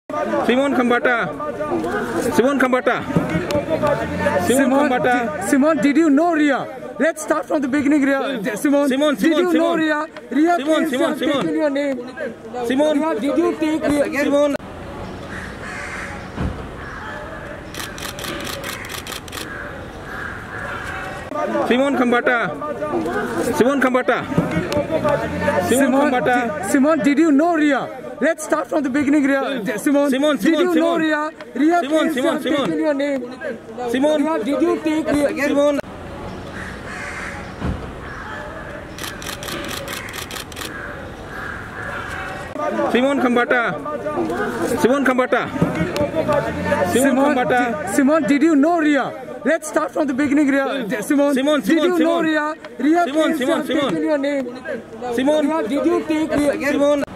Simon Khambata. Simon Khambata. Simon, did you know Ria? Let's start from the beginning, Ria. Simon, did you know Ria? Ria, taken your name. Simon, Ria, did you take Ria? Simon. Simon Khambata. Simon Khambata. Simon, did you know Ria? Let's start from the beginning, Ria. Simon, did you know Ria? Ria, taken your name. Simon, Ria, did you take Ria? Simon. Simon Khambata. Simon Khambata. Simon, did you know Ria? Let's start from the beginning, Ria. Simon, did you know Ria? Ria, taken your name. Simon, Ria, did you take Ria? Simon.